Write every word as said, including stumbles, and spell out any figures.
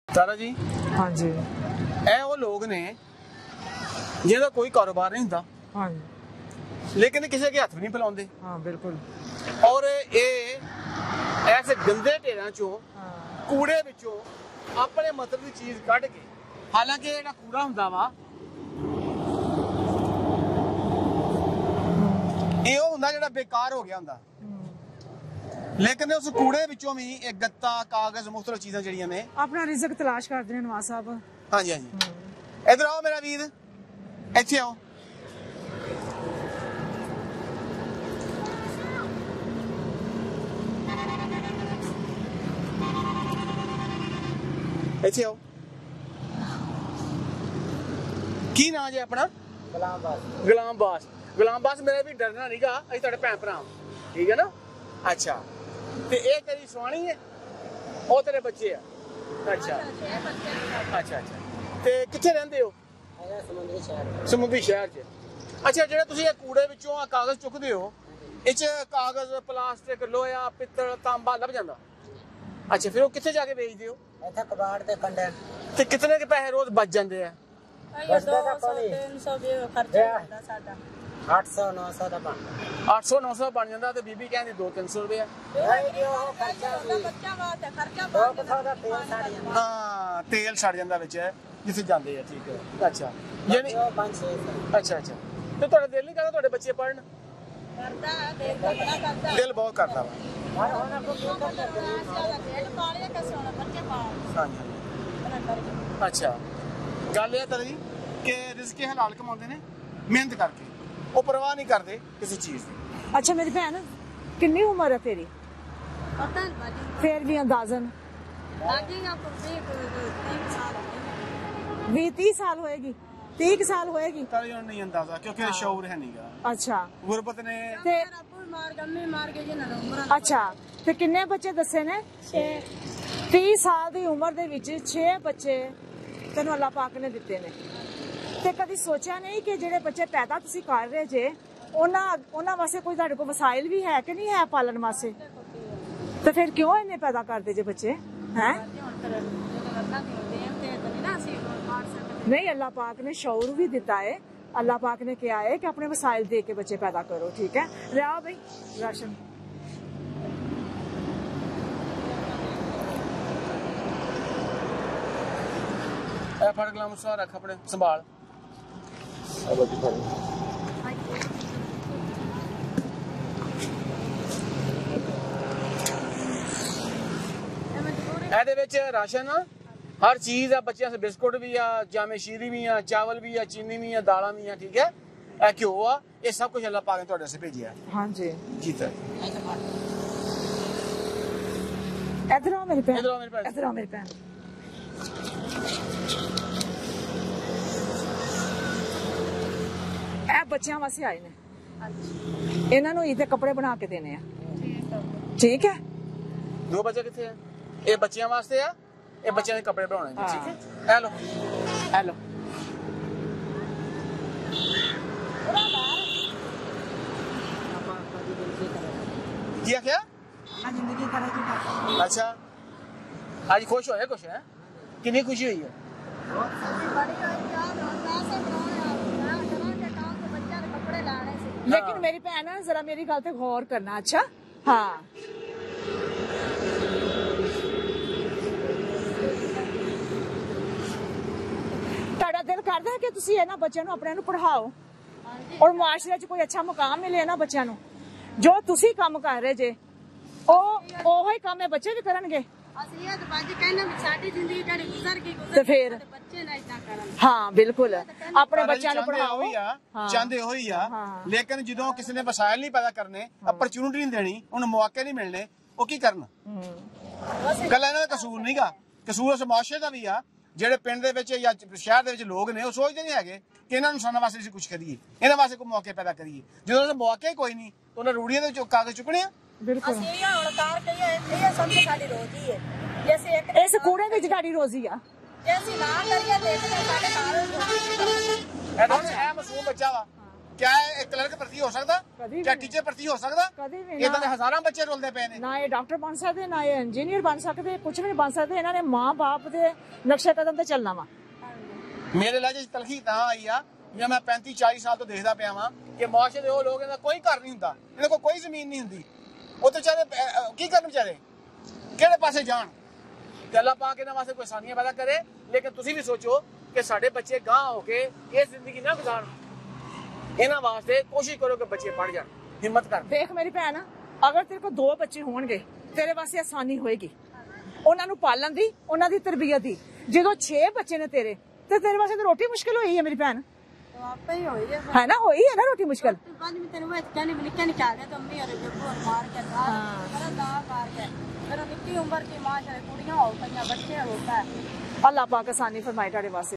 तारा जी हाँ जी ਇਹ ਉਹ ਲੋਕ ਨੇ ਜਿਹਦਾ ਕੋਈ ਕਾਰੋਬਾਰ नहीं ਹੁੰਦਾ हाँ लेकिन किसी के हथ भी नहीं फैलाते हाँ बिल्कुल और ये ऐसे गंदे ढेरों चों कूड़े विचों अपने मतलब की चीज कढ़ के हालांकि ਜਿਹੜਾ कूड़ा ਹੁੰਦਾ ਵਾ ਇਹ ਉਹ ਹੁੰਦਾ ਜਿਹੜਾ ਬੇਕਾਰ ਹੋ ਗਿਆ ਹੁੰਦਾ लेकिन उस कूड़े विचों भी एक गत्ता कागज मुख्तलिफ चीज़ां जड़ियां ने अपना रिज़्क तलाश करते हैं नवाज साहब। हाँ जी हाँ जी इधर आओ मेरा वीर इत्थे आओ इत्थे आओ की नाम है अपना गुलाम बास गुलाम बास गुलाम बास मेरा भी डरना नहीं गा असीं तुहाडे भैन भरा ठीक है ना अच्छा ते ये तेरी सुहानी है ਉਹ तेरे बच्चे आ अच्छा अच्छा अच्छा ते कित्थे रहंदे हो समुद्री शहर समुद्री शहर च अच्छा ਜਿਹੜਾ ਤੁਸੀਂ ਇਹ ਕੂੜੇ ਵਿੱਚੋਂ ਆ ਕਾਗਜ਼ ਚੁੱਕਦੇ ਹੋ ਇਹ ਚ ਕਾਗਜ਼ ਪਲਾਸਟਿਕ ਲੋਹਾ ਪਿੱਤਲ ਤਾਂਬਾ ਲੱਭ ਜਾਂਦਾ ਅੱਛਾ ਫਿਰ ਉਹ ਕਿੱਥੇ ਜਾ ਕੇ ਵੇਚਦੇ ਹੋ ਇੱਥੇ ਕਬਾੜ ਦੇ ਕੰਡੇ ਤੇ ਕਿੰਨੇ ਕੇ ਪੈਸੇ ਰੋਜ਼ ਬਚ ਜਾਂਦੇ ਆ ਬਚਦਾ ਤਾਂ ਕੋਈ ਤਿੰਨ ਸੌ ਦੇ ਖਰਚਾ ਹੁੰਦਾ ਸਾਡਾ ਅੱਠ ਸੌ ਨੌ ਸੌ ਦਾ ਬਣ ਅੱਠ ਸੌ ਨੌ ਸੌ ਬਣ ਜਾਂਦਾ ਤੇ ਬੀਬੀ ਕਹਿੰਦੀ ਦੋ ਤਿੰਨ ਸੌ ਰੁਪਏ ਉਹ ਖਰਚਾ ਵੀ ਬੱਚਾ ਵਾਸਤੇ ਖਰਚਾ ਬਹੁਤ ਦਾ ਤੇਲ ਸੜ ਜਾਂਦਾ ਹਾਂ ਤੇਲ ਸੜ ਜਾਂਦਾ ਵਿੱਚ ਜਿੱਥੇ ਜਾਂਦੇ ਆ ਠੀਕ ਹੈ ਅੱਛਾ ਯਾਨੀ ਪੰਜ ਛੇ ਸੌ ਅੱਛਾ ਅੱਛਾ ਤੇ ਤੁਹਾਡਾ ਦਿਲ ਨਹੀਂ ਕਰਦਾ ਤੁਹਾਡੇ ਬੱਚੇ ਪੜਨ ਕਰਦਾ ਦਿਲ ਬੜਾ ਕਰਦਾ ਦਿਲ ਬਹੁਤ ਕਰਦਾ ਵਾ ਹਰ ਹੁਣ ਆਪਕੋ ਕੀ ਕਰਦਾ ਦਿਲ ਕਾਲੇ ਕਾ ਸੋਣਾ ਬੱਚੇ ਪਾਲ ਹਾਂਜੀ ਅੱਛਾ ਗੱਲ ਇਹ ਤਾਂ ਜੀ ਕਿ ਰਿਜ਼ਕ ਹਲਾਲ ਕਮਾਉਂਦੇ ਨੇ ਮਿਹਨਤ ਕਰਕੇ ਉਹ ਪਰਵਾਹ ਨਹੀਂ ਕਰਦੇ ਕਿਸੇ ਚੀਜ਼ ਦੀ अच्छा मेरी बहन कितनी उम्र है तेरी ਪਤਾ ਨਹੀਂ ਬਾਜੀ फिर भी अंदाजन ਬਾਜੀ ਆਪਕੋ तीस साल बीस तीस साल होएगी तीस साल होएगी ਤਾਂ ਇਹ ਨਹੀਂ ਅੰਦਾਜ਼ਾ ਕਿਉਂਕਿ ਸ਼ੌਰ ਹੈ ਨਹੀਂਗਾ अच्छा ਗੁਰਬਤ ਨੇ ते ਰੱਬੂ ਮਾਰ ਗੰਮੀ ਮਾਰ ਕੇ ਜਿਹਨਾਂ ਨੂੰ ਉਮਰ अच्छा ते किन्ने बच्चे दसे ने ਛੇ तीस साल दी उम्र दे विच छे बच्चे तैनूं अल्लाह पाक ने दित्ते ने ते कदी सोचा नहीं कि जेडे बच्चे पैदा तुसीं कर रहे जे ਉਹਨਾਂ ਉਹਨਾਂ ਵਾਸਤੇ ਕੋਈ ਤੁਹਾਡੇ ਕੋਲ ਵਸਾਇਲ ਵੀ ਹੈ ਕਿ ਨਹੀਂ ਹੈ ਪਾਲਣ ਵਾਸਤੇ ਤੇ ਫਿਰ ਕਿਉਂ ਇਹਨੇ ਪੈਦਾ ਕਰਦੇ ਜੇ ਬੱਚੇ ਹੈ नहीं अल्लाह पाक ने शौर भी दिता है अल्लाह पाक ने क्या है कि अपने वसाइल दे के बच्चे पैदा करो ठीक है ले आओ भाई राशन ਇਹ ਫੜ ਗਲਾਮ ਸਾਰਾ ਰੱਖ ਆਪਣੇ ਸੰਭਾਲ ਇਹਦੇ ਵਿੱਚ ਰਾਸ਼ਨ हर चीज है बच्चों से बिस्कुट भी आ जामे शीरी भी आ चावल भी आ चीनी भी आ दाला भी आ ठीक है ए घ्यो आ ये सब कुछ अल्लाह पाक ने तुहाडे से भेजिया हाँ जी जी सर इधर आओ मेरी बहन इधर आओ मेरी बहन इधर आओ मेरी बहन ਇਹ ਬੱਚਿਆਂ ਵਾਸਤੇ ਆਏ ਨੇ ਇਹਨਾਂ ਨੂੰ ਇਹਦੇ ਕੱਪੜੇ ਬਣਾ ਕੇ ਦੇਣੇ ਆ ਠੀਕ ਹੈ दो बच्चे किथे है ये बच्चियां वास्ते आ ये बच्चों के कपड़े बनाने हैं ठीक है ए लो ए लो किया क्या जिंदगी करे अच्छा आज खुश होए कुछ है कितनी खुशी हुई है लेकिन मेरी भैन जरा मेरी गल ते गौर करना अच्छा हाँ ਤੁਹਾਡਾ ਦਿਲ ਕਰਦਾ ਹੈ ਕਿ ਤੁਸੀਂ ਇਹਨਾਂ ਬੱਚਿਆਂ ਨੂੰ ਆਪਣੇ ਨੂੰ ਪੜ੍ਹਾਓ ਔਰ ਮੁਆਸ਼ਰੇ 'ਚ ਕੋਈ ਅੱਛਾ ਮੁਕਾਮ ਮਿਲੇ ਇਹਨਾਂ ਬੱਚਿਆਂ ਨੂੰ ਜੋ ਤੁਸੀਂ ਕੰਮ ਕਰ ਰਹੇ ਜੇ ਉਹ ਉਹੋ ਹੀ ਕੰਮ ਇਹ ਬੱਚੇ ਵੀ ਕਰਨਗੇ ਅਸੀਂ ਇਹ ਬਾਜੀ ਕਹਿੰਦੇ ਵੀ ਸਾਡੀ ਜ਼ਿੰਦਗੀ ਜਿਹੜੀ ਗੁਜ਼ਰ ਗਈ ਗੁਜ਼ਰ ਤੇ ਫਿਰ ਬੱਚੇ ਨਾ ਇਦਾਂ ਕਰਨ ਹਾਂ ਬਿਲਕੁਲ ਆਪਣੇ ਬੱਚਿਆਂ ਨੂੰ ਪੜ੍ਹਾਓ ਚਾਹੁੰਦੇ ਹੋਈ ਆ ਲੇਕਿਨ ਜਦੋਂ ਕਿਸੇ ਨੇ ਵਸਾਇਲ ਨਹੀਂ ਪੈਦਾ ਕਰਨੇ ਅਪਰਚੂਨਿਟੀ ਨਹੀਂ ਦੇਣੀ ਉਹਨੂੰ ਮੌਕੇ ਨਹੀਂ ਮਿਲਣੇ ਉਹ ਕੀ ਕਰਨ ਕੱਲਾ ਇਹਨਾਂ ਦਾ ਕਸੂਰ ਨਹੀਂਗਾ ਕਸੂਰ ਉਸ ਮੁਆਸ਼ਰੇ ਦਾ ਵੀ ਆ ਜਿਹੜੇ ਪਿੰਡ ਦੇ ਵਿੱਚ ਜਾਂ ਸ਼ਹਿਰ ਦੇ ਵਿੱਚ ਲੋਕ ਨੇ ਉਹ ਸੋਚਦੇ ਨਹੀਂ ਹੈਗੇ ਕਿ ਇਹਨਾਂ ਨੂੰ ਸਾਨੂੰ ਵਾਸਤੇ ਅਸੀਂ ਕੁਝ ਕਰੀਏ ਇਹਨਾਂ ਵਾਸਤੇ ਕੋਈ ਮੌਕੇ ਪੈਦਾ ਕਰੀਏ ਜਦੋਂ ਉਹਨਾਂ ਮੌਕੇ ਕੋਈ ਨਹੀਂ ਤਾਂ ਉਹਨਾਂ ਰੂੜੀਆਂ ਦੇ ਵਿੱਚ ਕਾਗਜ਼ ਚੁੱਕਣੇ ਆ ਬਿਲਕੁਲ ਅਸੀਂ ਇਹ ਹੁਣ ਕਾਰ ਕਹੀਏ ਇਹ ਸਭ ਤੋਂ ਸਾਡੀ ਰੋਜ਼ੀ ਹੈ ਜੈਸੇ ਇੱਕ ਇਸ ਕੂੜੇ ਵਿੱਚ ਤੁਹਾਡੀ ਰੋਜ਼ੀ ਆ ਜੇ ਅਸੀਂ ਨਾ ਕਰੀਏ ਤੇ ਸਾਡੇ ਨਾਲ ਇਹ ਮਾਸੂਮ ਬੱਚਾ ਵਾ ਕਿਆ ਇਹ ਕਲਰਕ ਭਰਤੀ ਹੋ ਸਕਦਾ? ਕਦੀ ਕਿਆ ਵੀ ਟੀਚਰ ਭਰਤੀ ਹੋ ਸਕਦਾ? ਕਦੀ ਵੀ ਇਦਾਂ ਦੇ ਨਾ ਹਜ਼ਾਰਾਂ ਬੱਚੇ ਰੁਲਦੇ ਪਏ ਨੇ। ਨਾ ਇਹ ਡਾਕਟਰ ਬਣ ਸਕਦੇ, ਨਾ ਇਹ ਇੰਜੀਨੀਅਰ ਬਣ ਸਕਦੇ, ਕੁਝ ਵੀ ਨਹੀਂ ਬਣ ਸਕਦੇ। ਇਹਨਾਂ ਨੇ ਮਾਂ-ਬਾਪ ਦੇ ਨਕਸ਼ੇ ਕਦਮ ਤੇ ਚੱਲਣਾ ਵਾ। ਮੇਰੇ ਲਹਿਜੇ 'ਚ ਤਲਖੀ ਤਾਂ ਆਈ ਆ ਜਿਵੇਂ ਮੈਂ ਪੈਂਤੀ ਚਾਲੀ ਸਾਲ ਤੋਂ ਦੇਖਦਾ ਪਿਆ ਵਾਂ ਕਿ ਮੁਆਸ਼ਰੇ ਦੇ ਉਹ ਲੋਕ ਇਹਨਾਂ ਦਾ ਕੋਈ ਘਰ ਨਹੀਂ ਹੁੰਦਾ, ਇਹਨਾਂ ਕੋਲ ਕੋਈ ਜ਼ਮੀਨ ਨਹੀਂ ਹੁੰਦੀ। ਉਹ ਤੇ ਵਿਚਾਰੇ ਕੀ ਕਰਨ ਵਿਚਾਰੇ, ਕਿਹੜੇ ਪਾਸੇ ਜਾਣ? ਗੱਲਾਂ ਪਾ ਕੇ ਇਹਨਾਂ ਵਾਸਤੇ ਕੋਈ ਆਸਾਨੀਆਂ ਪੈਦਾ ਕਰੇ। ਲੇਕਿਨ ਤੁਸੀਂ ਵੀ ਸੋਚੋ ਕਿ ਸਾਡੇ ਬੱਚੇ ਗਾਂ ਹੋ ਕੇ ਇਹ ਜ਼ਿੰਦਗੀ ਨਾ ਗੁਜ਼ਾਰਨ। ਇਹਨਾਂ ਵਾਸਤੇ ਕੋਸ਼ਿਸ਼ ਕਰੋ ਕਿ ਬੱਚੇ ਪੜ੍ਹ ਜਾਣ, ਹਿੰਮਤ ਕਰ। ਦੇਖ ਮੇਰੀ ਭੈਣ, ਅਗਰ ਤੇਰੇ ਕੋਲ ਦੋ ਬੱਚੇ ਹੋਣਗੇ ਤੇਰੇ ਵਾਸਤੇ ਆਸਾਨੀ ਹੋਏਗੀ ਉਹਨਾਂ ਨੂੰ ਪਾਲਣ ਦੀ, ਉਹਨਾਂ ਦੀ ਤਰਬੀਅਤ ਦੀ। ਜਦੋਂ ਛੇ ਬੱਚੇ ਨੇ ਤੇਰੇ ਤੇ ਤੇਰੇ ਵਾਸਤੇ ਤਾਂ ਰੋਟੀ ਮੁਸ਼ਕਿਲ ਹੋਈ ਹੈ ਮੇਰੀ ਭੈਣ। ਆਪੇ ਹੀ ਹੋਈ ਹੈ ਹੈ ਨਾ, ਹੋਈ ਹੈ ਨਾ ਰੋਟੀ ਮੁਸ਼ਕਿਲ। ਪੰਜ ਮਿੰਟ ਤੈਨੂੰ ਵਿੱਚ ਕਹਿੰਦੀ ਵੀ ਨਿੱਕੇ ਨਿੱਕੇ ਆ ਗਏ ਤਾਂ ਅੰਮੀ ਔਰ ਜੱਬੂ ਮਾਰ ਕੇ ਦਾ ਮੇਰਾ ਦਾ ਮਾਰ ਕੇ ਮੇਰਾ ਨਿੱਕੀ ਉਮਰ ਦੀ ਮਾਂ ਜਿਹੜੇ ਕੁੜੀਆਂ ਹੋ ਪਈਆਂ ਬੱਚੇ ਹੋ ਪਏ। ਅੱਲਾਹ ਪਾਕ ਆਸਾਨੀ ਫਰਮਾਏ ਤੁਹਾਡੇ ਵਾਸਤੇ।